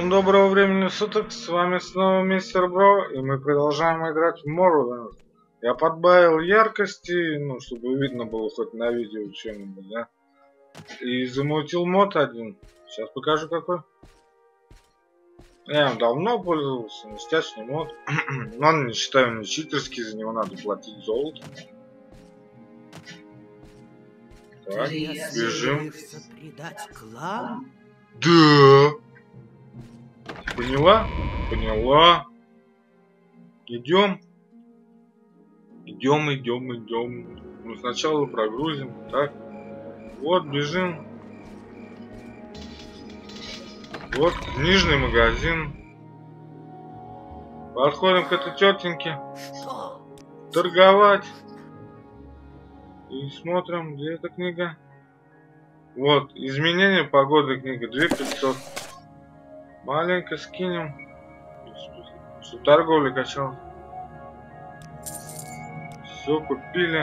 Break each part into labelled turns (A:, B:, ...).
A: Всем доброго времени суток, с вами снова Мистер Бро, и мы продолжаем играть в Morrowind. Я подбавил яркости, ну, чтобы видно было хоть на видео что-нибудь, да? И замутил мод один. Сейчас покажу какой. Я им давно пользовался, ништячный мод. Но он, не считаю, не читерский, за него надо платить золото. Так, бежим. Да! Поняла? Поняла. Идем. Идем. Ну, сначала прогрузим. Так. Вот, бежим. Вот, книжный магазин. Подходим к этой тетеньке. Торговать. И смотрим, где эта книга. Вот, изменение погоды книга. 2500. Маленько скинем. Чтобы торговля качалась. Все купили.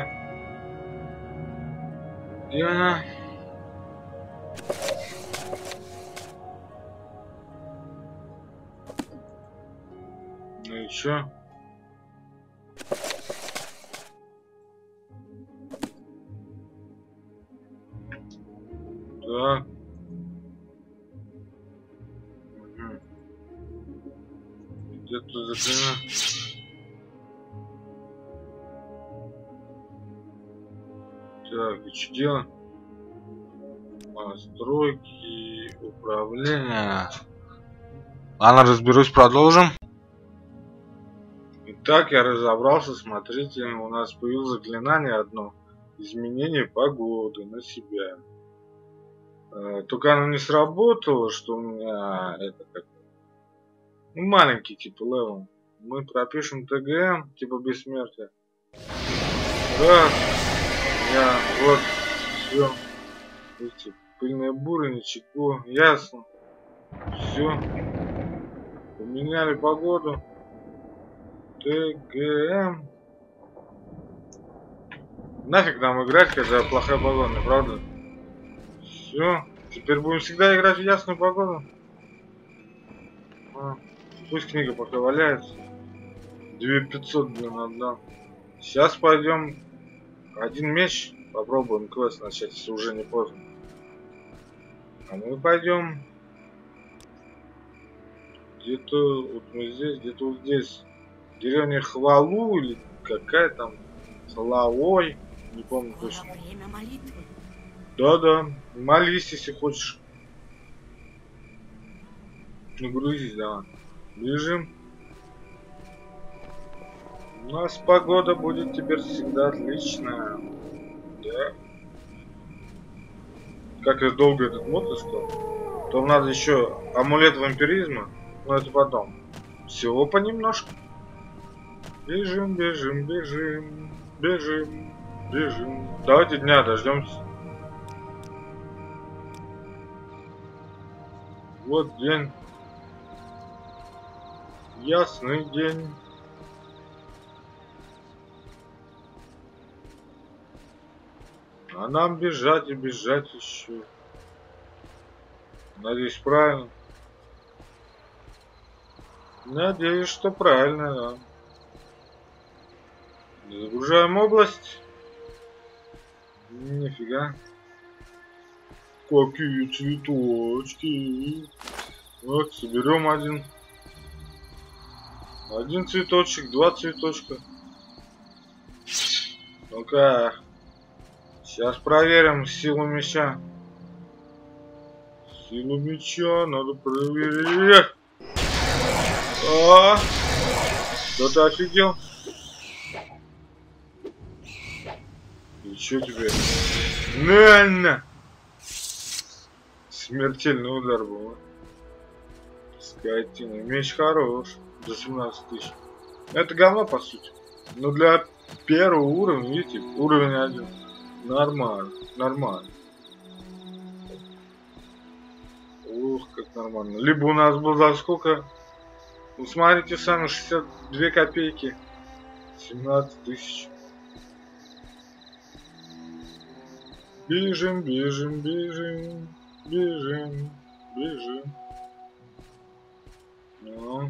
A: Где она? Ну и чё? Так. Где-то заклина. Так, и что делаем? Настройки, управления. Ладно, разберусь, продолжим. Итак, я разобрался, смотрите, у нас появилось заклинание одно. Изменение погоды на себя. Только оно не сработало, что у меня это как... Ну, маленький типа левел. Мы пропишем ТГМ, типа бессмертия. Раз. Я вот все. Эти пыльные буры, ничего. Ясно. Все. Поменяли погоду. ТГМ. Нафиг нам играть, когда плохая погода, правда? Все. Теперь будем всегда играть в ясную погоду. Пусть книга пока валяется. 2500, блин, отдам. Сейчас пойдем. Один меч. Попробуем квест начать, если уже не поздно. А мы пойдем. Где-то вот мы здесь, где-то вот здесь. Деревня Хвалу или какая там. Хлаой. Не помню точно. Да. Молись, если хочешь. Ну, грузись, давай. Бежим. У нас погода будет теперь всегда отличная. Да. Как я долго этот мод искал. То надо еще амулет вампиризма. Но это потом. Всего понемножку. Бежим. Давайте дня дождемся. Вот день. Ясный день. А нам бежать и бежать еще. Надеюсь, правильно. Надеюсь, что правильно, да. Загружаем область. Нифига. Какие цветочки. Вот, соберем один. Один цветочек, два цветочка. Ну-ка. Сейчас проверим силу меча. Силу меча надо проверить. Кто-то офигел? И чё тебе? На! Смертельный удар был. Скотина. Меч хорош. За 17 тысяч. Это говно, по сути. Но для первого уровня, видите, уровень 1. Нормально. Ух, как нормально. Либо у нас был за сколько? Ну, смотрите сами, 62 копейки. 17 тысяч. Бежим. Ну.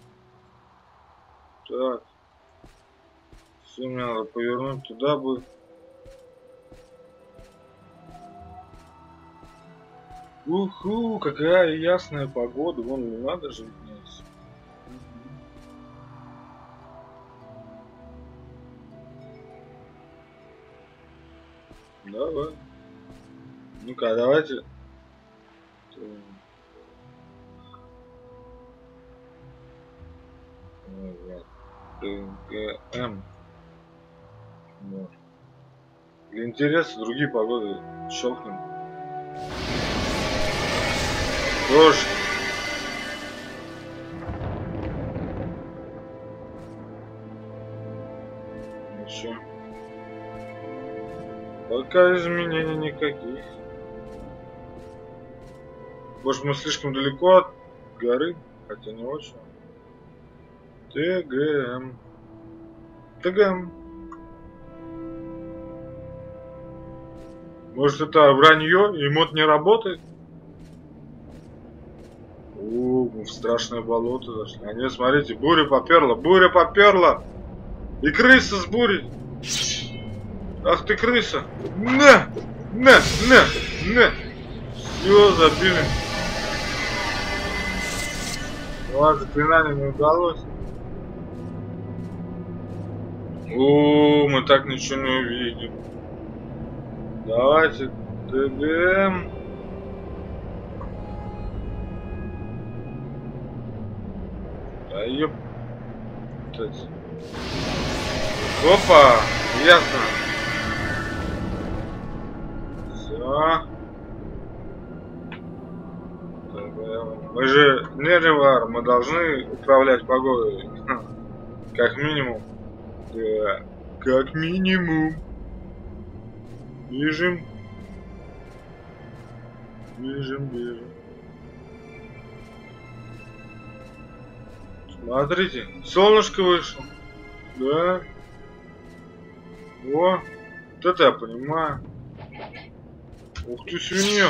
A: Так. Все, мне надо повернуть туда будет. Уху, какая ясная погода. Вон, не надо же виднеться. Давай. Ну-ка, давайте. ТГМ. Вот. Для интереса другие погоды щелкнем. Дождь. Ничего. Пока изменений никаких. Может, мы слишком далеко от горы, хотя не очень. ТГМ. ТГМ. Может, это вранье, и мод не работает? О, мы в страшное болото зашли. А нет, смотрите, буря поперла, буря поперла. И крыса с бурей. Ах ты, крыса. На! Все, забили. Ладно, заклинание не удалось. О, мы так ничего не увидим. Давайте ТГМ. Да ёп. Опа! Ясно. Все. Мы же не ревар, мы должны управлять погодой. Как минимум. Да. Как минимум. Бежим. Бежим. Смотрите, солнышко вышло. Да. О, вот это я понимаю. Ух ты, свинья.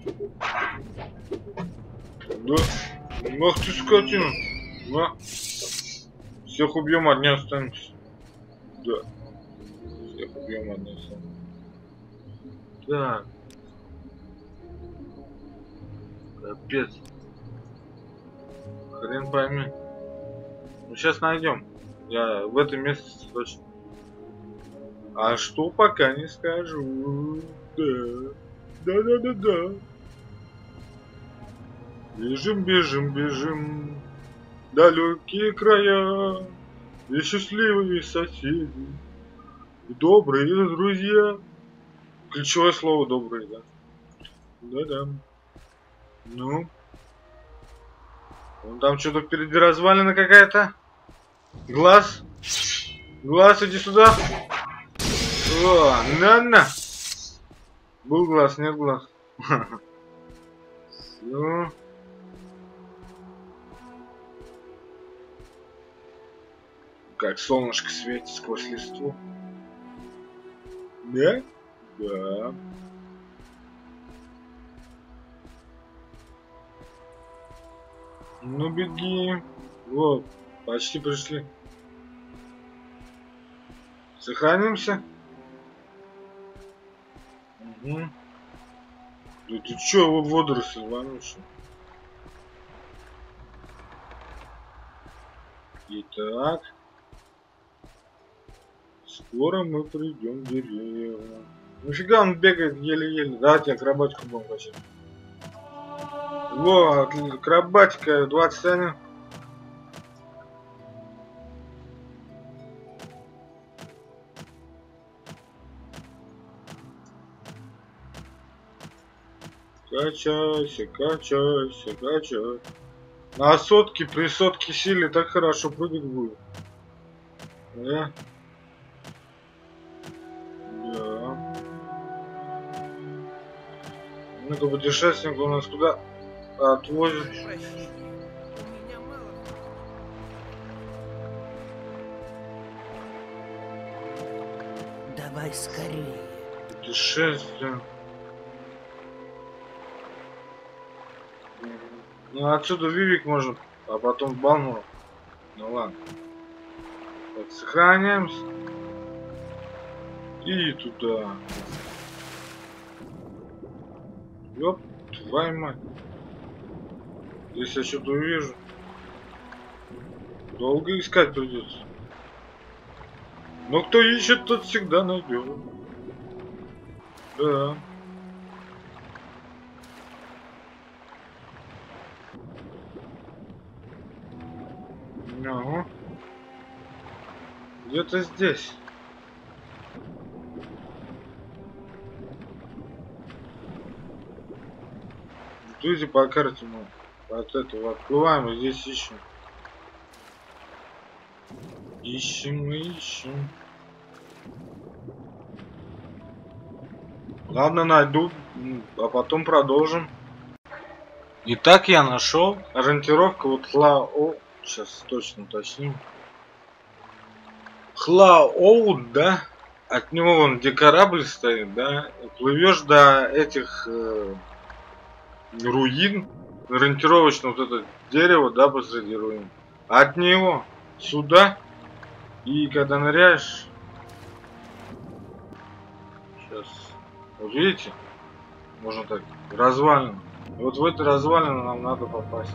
A: Да. Ах ты, скотина. Да. Всех убьем, одни останемся. Да. Всех убьем, одни останемся. Так. Капец. Хрен пойми. Ну, сейчас найдем. Я в этом месте точно. А что, пока не скажу. Да. Бежим. Далекие края. И счастливые соседи. И добрые друзья. Ключевое слово добрые, да? Да. Ну. Вон там что-то впереди развалина какая-то. Глаз, иди сюда. О, на. Был глаз, нет глаз. Все. Как солнышко светит сквозь листву. Да? Да. Ну беги. Вот, почти пришли. Сохранимся. Угу. Да ты чё, водоросли вонючие. Итак. Скоро мы придем в деревню. Нафига он бегает еле-еле. Давайте акробатику будем качать. Во, акробатика 21. Качайся. На сотке, при сотке силе так хорошо прыгать будет. Да. Ну-ка, путешественник у нас куда отвозит?
B: Давай скорее.
A: Путешествие. Ну, отсюда Вивик можно а потом бану. Ну ладно. Так, сохраняемся. И туда. Ёп, твою мать. Здесь я что-то увижу. Долго искать придется. Но кто ищет, тот всегда найдет. Да. Ага. Где-то здесь. Идите по карте мы от этого отплываем и здесь ищем. Ищем. Ладно, найду, а потом продолжим. Итак, я нашел. Ориентировка вот Хлао. Сейчас точно уточним. Хлаоуд, да? От него вон где корабль стоит, да? Плывешь до этих руин. Ориентировочно вот это дерево, да, посреди руин. От него сюда. И когда ныряешь. Сейчас. Вот видите? Можно так. Развалина. И вот в эту развалину нам надо попасть.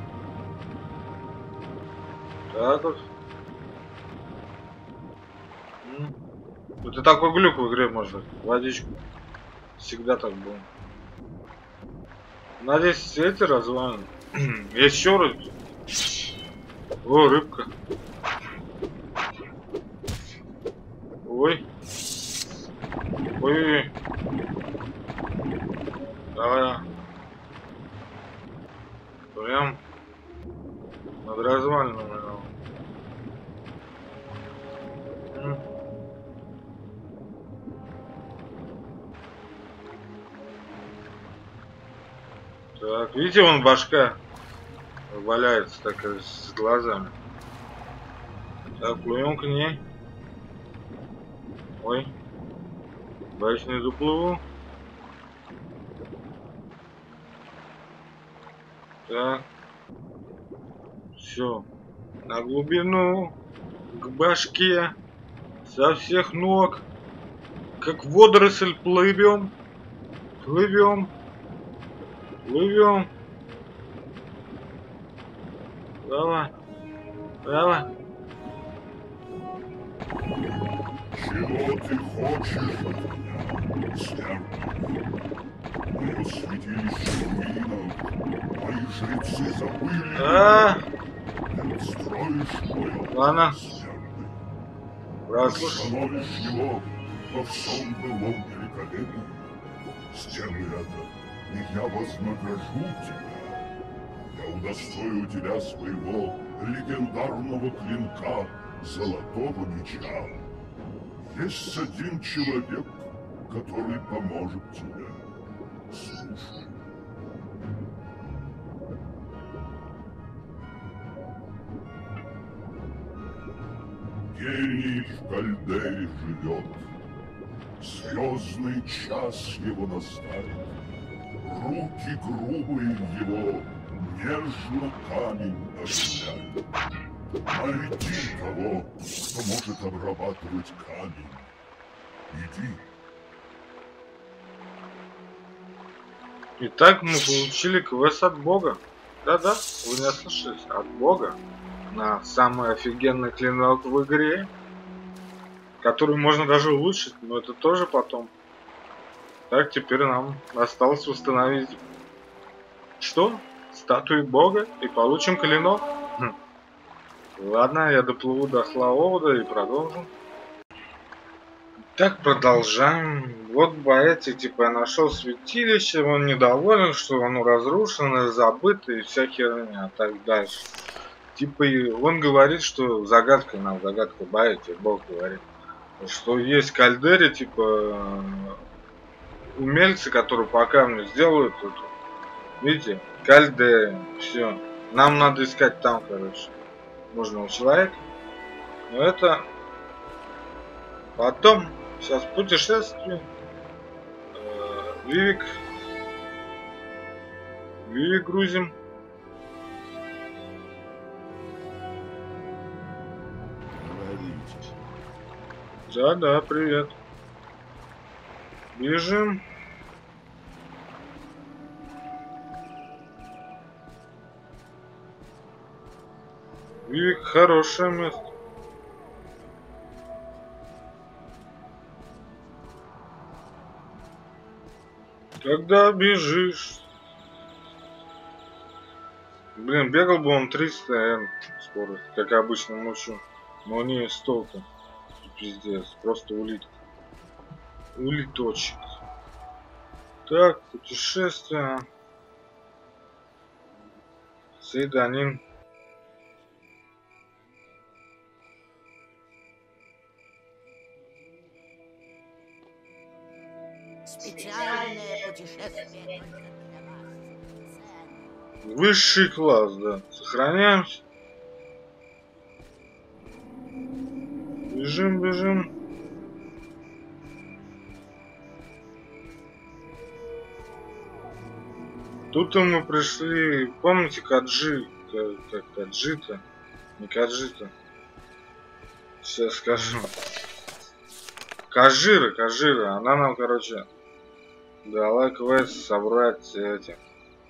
A: Так вот. Это такой глюк в игре может. Водичку. Всегда так было. Надеюсь, все эти развалины. Еще вроде. О, рыбка. Ой. Ой. Давай. Прям над развалиной. Так, видите, вон башка валяется такая с глазами. Так, плывем к ней. Ой. Боюсь, не доплыву. Так. Все. На глубину. К башке. Со всех ног. Как водоросль плывем. Плывем. Давай.
B: Чего ты хочешь от меня, смертный? Мое святилище в руинах, мои жрецы забыли. Ты строишь мое
A: Ладно.
B: смертный.
A: Прослушай.
B: Становишь его во всем былом великолепии. Сделай это, и я вознагражу тебя. Я удостою тебя своего легендарного клинка Золотого Меча. Есть один человек, который поможет тебе. Слушай. Гений в Кальдере живет. Звездный час его настанет. Руки грубые его нежно камень объясняют. Найди того, кто может обрабатывать камень. Иди.
A: Итак, мы получили квест от Бога. Да-да, вы не ослышались. От Бога. На самый офигенный клинок в игре. Который можно даже улучшить, но это тоже потом. Так, теперь нам осталось установить... Что? Статуи Бога и получим клинок? Ладно, я доплыву до Хлаоуда и продолжим. Так, продолжаем. Вот боец, типа, я нашел святилище, он недоволен, что оно разрушено, забыто и вся херня, так дальше. Типа, он говорит, что загадка боите, Бог говорит, что есть в Кальдере, типа, умельцы, которые по камню сделают это. Видите, Кальдере, все. Нам надо искать там, короче. Нужного человека. Но это потом. Сейчас путешествие. Вивик грузим. Да, привет. Бежим. И хорошее место. Когда бежишь. Блин, бегал бы он 300 Н скорость, как обычно ночью. Но не столько. Пиздец, просто улитка. Улиточек. Так, путешествие. Сейданин.
C: Специальное путешествие.
A: Высший класс, да. Сохраняемся. Бежим, бежим. Тут мы пришли, помните, Каджи, как Каджита, не Каджита, сейчас скажу. Кажира, она нам, короче, дала квест собрать эти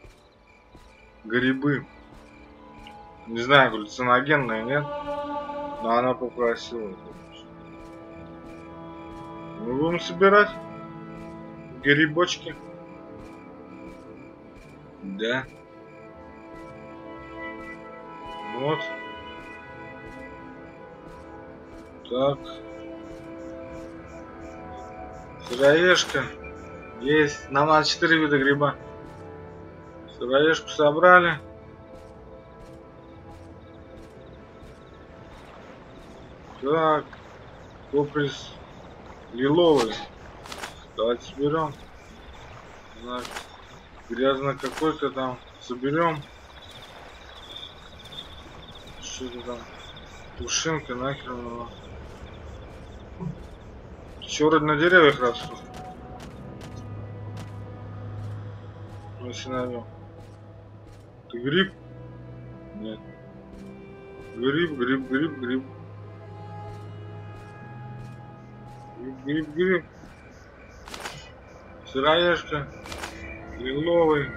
A: грибы. Не знаю, галлюциногенные, нет, но она попросила. Мы будем собирать грибочки. Да. Вот. Так. Сыроежка. Есть. Нам надо 4 вида гриба. Сыроежку собрали. Так. Коприс лиловый. Давайте соберем. Так. Грязно какой-то там соберем. Что-то там. Пушинка нахрен его. Че вроде на деревьях растут. Начинаем. Ты гриб? Нет. Гриб. Гриб. Сыроежка. Лиловый.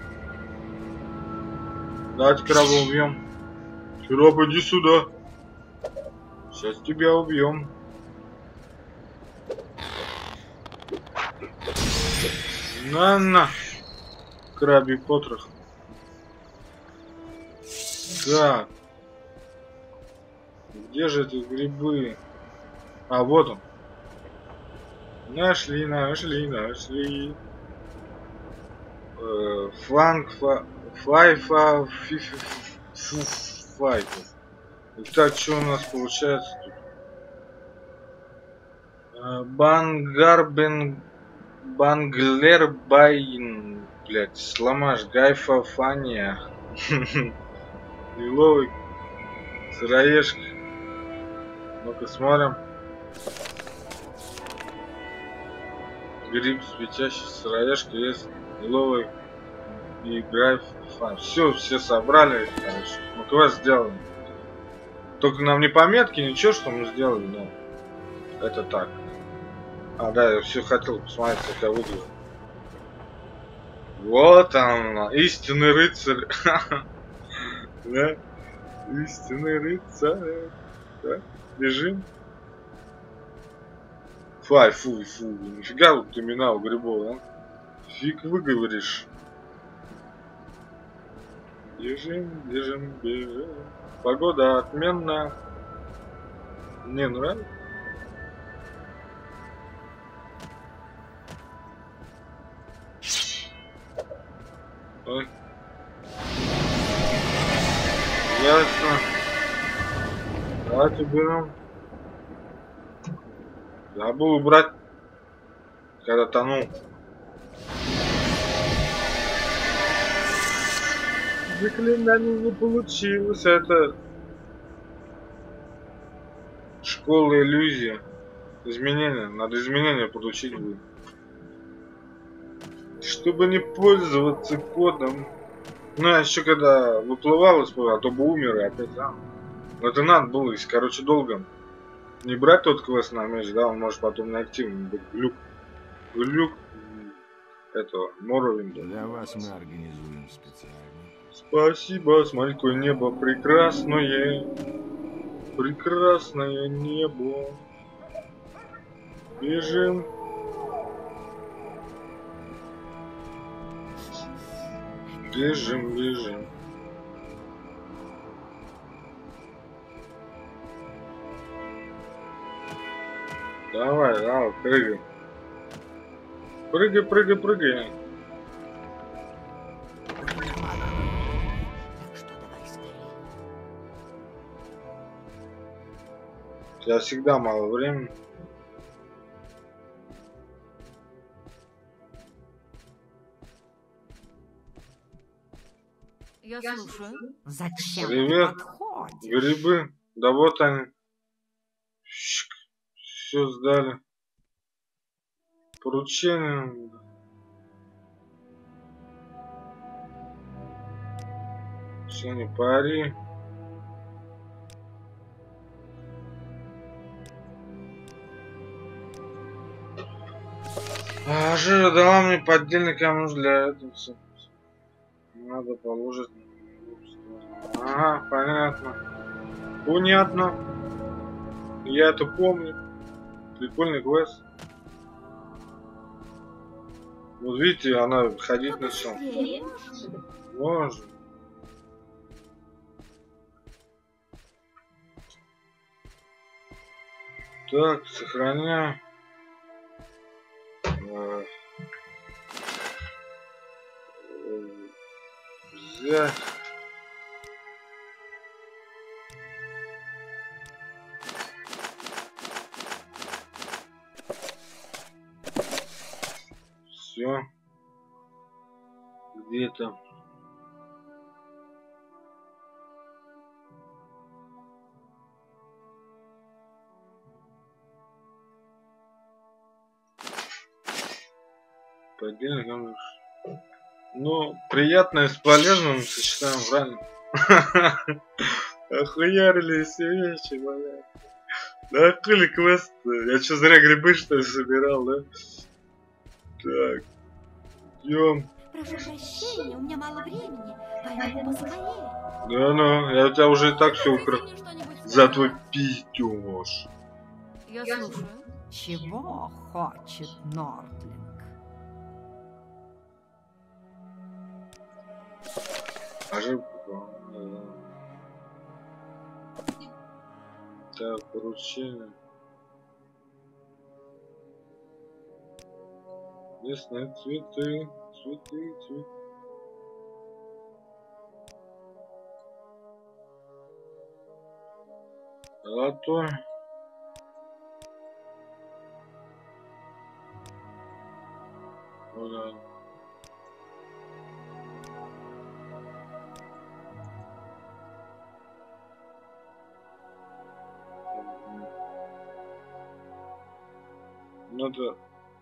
A: Давайте краба убьем. Краб, иди сюда. Сейчас тебя убьем. На. Крабий потрох. Так. Где же эти грибы? А, вот он. Нашли. Файфа. Итак, что у нас получается тут? Банглербайн, блять, сломаш, гайфа, фания. Лиловый, сыроежка. Ну-ка смотрим. Гриб светящий, сыроежка есть, лиловый и гайф, фан. Все собрали, короче. Ну, квест сделан. Только нам не пометки, ничего, что мы сделали, но это так. А, да, я все хотел посмотреть, как я выгляжу. Вот он, истинный рыцарь. Да? Истинный рыцарь. Да? Бежим. Фу, нифига вот имена у грибов, а? Фиг выговоришь. Бежим. Погода отменная. Мне нравится. Ой. Ясно. Давайте берем. Забыл убрать, когда тонул. Заклинание не получилось. Это школа иллюзия. Изменения. Надо изменения получить будет. Чтобы не пользоваться кодом. Ну, я еще когда выплывал из плава, а то бы умер и опять. Но это надо было, короче, долго Не брать тот квест на меч, да, он может потом неактивным быть. Глюк этого Моровинда.
D: Для вас мы организуем специально.
A: Спасибо, смотри, какое небо прекрасное. Прекрасное небо. Бежим. Бежим, бежим. Давай, давай, прыгай. Прыгай, прыгай, прыгай.
C: У меня мало времени, так что давай скорее.
A: У тебя всегда мало времени.
C: Я слушаю. Зачем
A: Привет.
C: ты подходишь?
A: Грибы. Да вот они. Все сдали. Поручение. Все не пари. Жира дала мне поддельный камуш для этого. Надо положить. Ага, понятно. Понятно. Я это помню. Прикольный квест. Вот видите, она ходить начала. Можно. Так, сохраняю. Взять. Все. Где-то. Поддельный камуш. Ну, приятное с полезным сочетаем правильно. Охуярили все вещи, блядь. Да хули квест? Я что, зря грибы что ли собирал, да? Так. Идем.
C: Прошу прощения, у меня мало времени, поэтому поскорее.
A: Да ну, я у тебя уже и так все украл. За твой пиздеж.
C: Я слушаю. Чего хочет Нордлинг?
A: Так, поручение. Местные цветы, цветы, цветы. Золотой. Ну да. Надо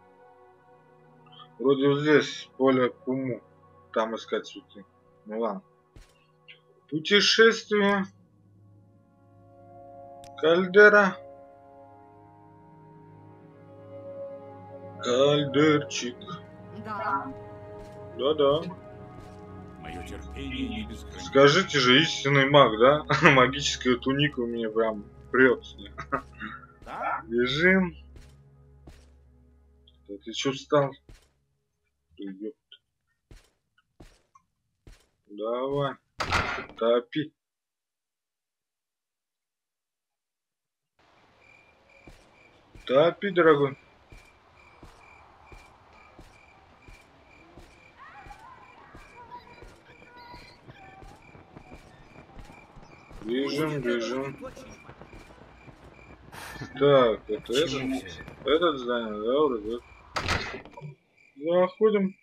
A: вроде вот здесь поле Куму, там искать цветы. Ну ладно. Путешествие. Кальдера. Кальдерчик.
C: Да.
A: Да-да.
D: Мое терпение не безгранично.
A: Скажите же, истинный маг, да? Магическая туника у меня прям прет.
D: Да?
A: Бежим. Да ты чё встал? Ёпт. Давай. Топи. Топи, дорогой. Бежим, бежим. Так, это этот здание, да, вроде. Заходим.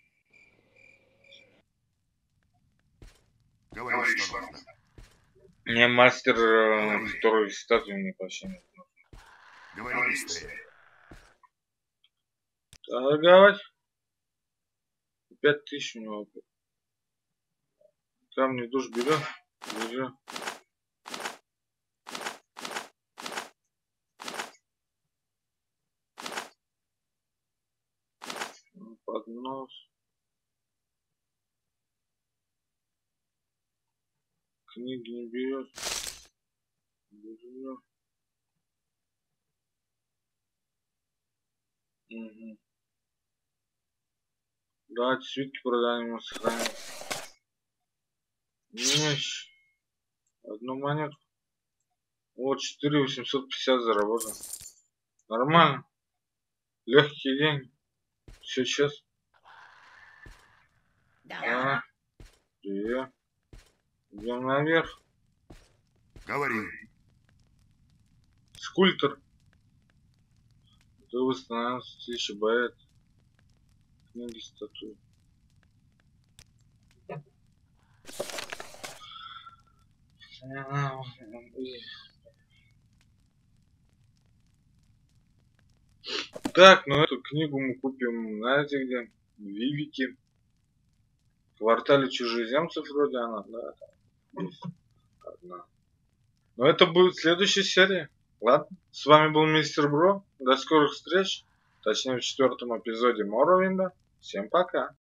D: Говори, что нужно.
A: Мне мастер, который статую мне вообще не нужен.
D: Говори быстрее.
A: Торговать. 5000 у него. Камни душ берем. Бежим. Поднос. Книги не берет. Берет. Угу. Да, свитки продаем, сохраним. Меч. Одну монету. Вот 4850 заработал. Нормально. Легкие деньги. Все сейчас. Да. Привет. Идем наверх.
D: Говори.
A: Скульптор. Ты восстанавливается 1000 боец. Книги, статуи. Так, ну эту книгу мы купим, знаете где? В Вивике. В квартале чужеземцев вроде она, да, там есть одна. Но это будет следующая серия. Ладно, с вами был Мистер Бро. До скорых встреч. Точнее в 4-м эпизоде Моровинда. Всем пока.